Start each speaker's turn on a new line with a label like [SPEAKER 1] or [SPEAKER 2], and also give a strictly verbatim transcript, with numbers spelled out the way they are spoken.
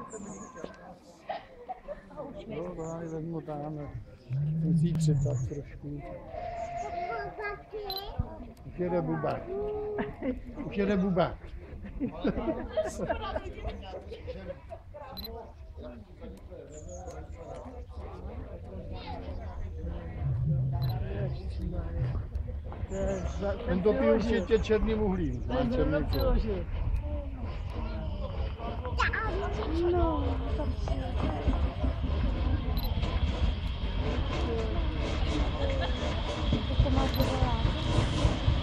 [SPEAKER 1] Jo, to já ji vezmu tam. Musí přetat trošku. Už jede bubák. Už jede bubák. Ten topí určitě černým uhlím. Má černý uhlím.
[SPEAKER 2] No, to máš dobrá.